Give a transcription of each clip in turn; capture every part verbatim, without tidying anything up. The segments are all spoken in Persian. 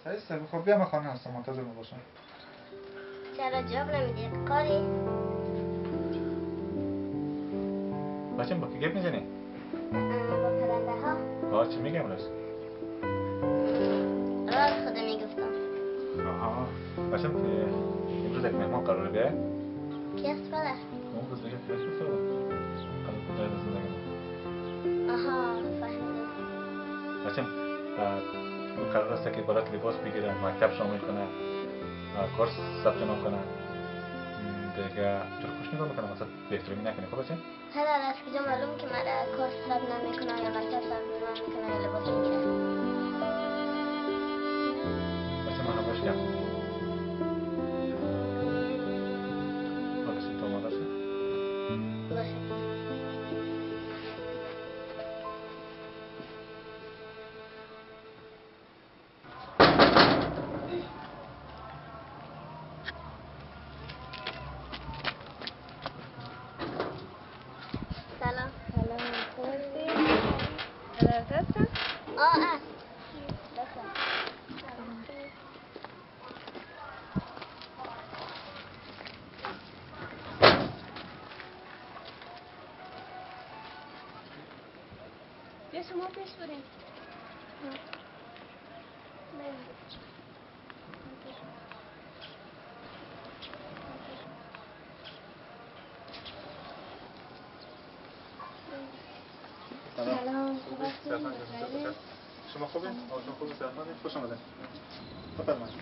عزیزم خب بیا من خانه هستم منتظر ما باشم. چرا جواب نمیدید؟ کاری؟ بچه با کی گپ میزنی؟ با پرنده ها. ها چی میگم راست؟ راز خدا میگفتم. آها بچه امروز یک مهمان قراره بیای؟ کی است پدر؟ اون روز دیگه پیش بسته بود. قرار بود در زندگی ما. آها فهمیدم. بچه اون قرار است که برات لباس بگیره، مکتب شامل کنه، کورس ثبت نام کنه. دیگه چرا خوش نگاه میکنم واسه بهترین نکنی خب بچه؟ پدر از کجا معلوم که مرا کورس ثبت نمیکنه یا مکتب ثبت نمیکنه یا لباس میگیره؟ بچه من هم باش گپ میزنم. باشه تو مادر شد؟ باشه. سلام. سلام. خوبی؟ پدرت هستن؟ آه است. بسه. بیا شما پیش بریم. سلام. خوب هستید؟ شما خوبه؟ شما خوبه؟ سلامت؟ خوش آمدید. بفرمایید.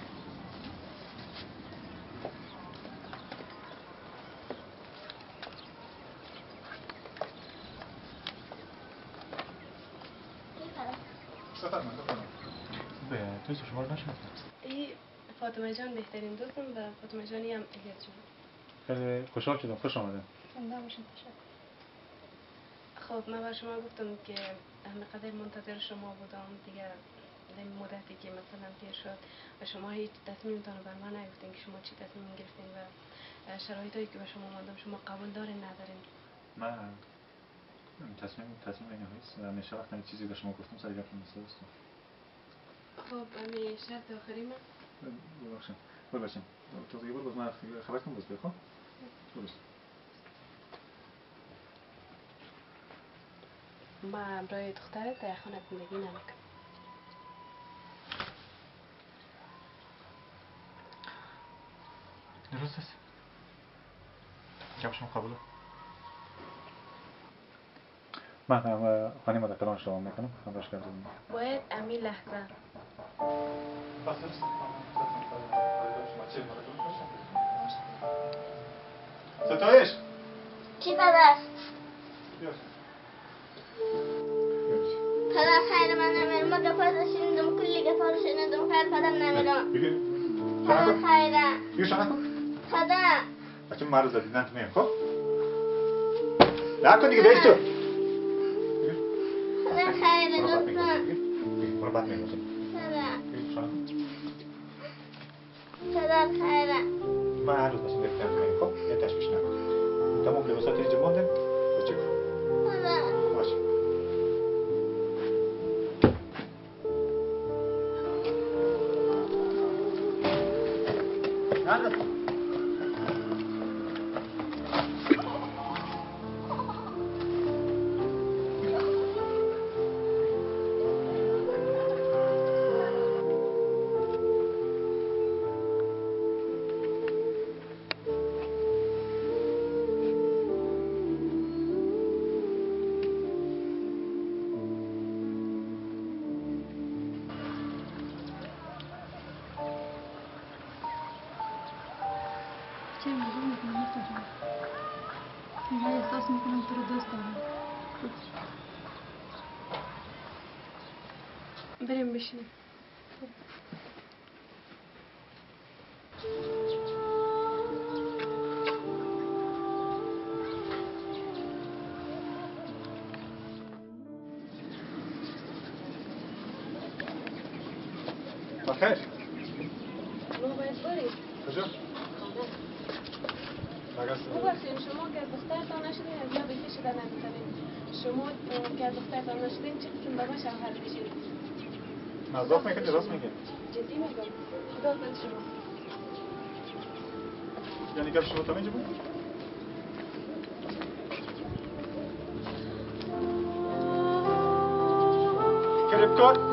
بفرمایید. بفرمایید. به تو شما رو نشناختم. این فاطمه جان بهترین دوستم و فاطمه جانی هم الیاس جان. خیلی خوشحال شدم. خوش آمدید. زنده باشید. تشکر. خب من با شما گفتم که همینقدر منتظر شما بودم دیگه این مدتی که مثلا پیر شد و شما هیچ تصمیمتان رو بر من نگفتین که شما چی تصمیم گرفتین و شرایطی که به شما ماندم شما قبول دارین ندارین. من تصمیم تصمیم اینه نیست. همیشه وقتی چیزی به شما گفتم سر گفتم نیست. خب همین شرط آخری من ببخشید. ببخشید. تو دیگه بود من خبرتون باز بخوام. درست. من برای دخترت در خانه زندگی نمیکنم. درست است. جواب شما قبوله. من خانه ما در کلان شما میکنم. خبرش کردم. باید امی لحظه. پس درست. ستایش. چی پدر؟ پدر خیر من نمیرم. ما گفت شنیدم کلی گفت شنیدم خیر پدر نمیرم. پدر خیره. بگیر شما کن. پدر. بچه مرا زدیدن تو میم خب؟ نکن دیگه بیش تو. پدر خیره لطفا. برو بعد میم باشم. پدر. بگیر شما کن. پدر خیره. من هر روز باشم بفتن تو میم خب؟ یه تشویش نکن. تمام لباسات اینجا مانده. بچه کن. پدر. باشه. نه چه میگم میکنم مفتجان اینقدر احساس میکنم تو رو دوست دارم. بریم بشینیم. بخیر. ما باید بریم. کجا؟ ببخشید شما که از دخترتان نشدین از یا بهی شده نمیتونین. شما که از دخترتان نشدین چه قسم بابا شوهر بشین؟ مذاق میکنی راست میگی؟ جدی میگم خدا من شما یعنی گپ شما تمام بود؟ کریپتور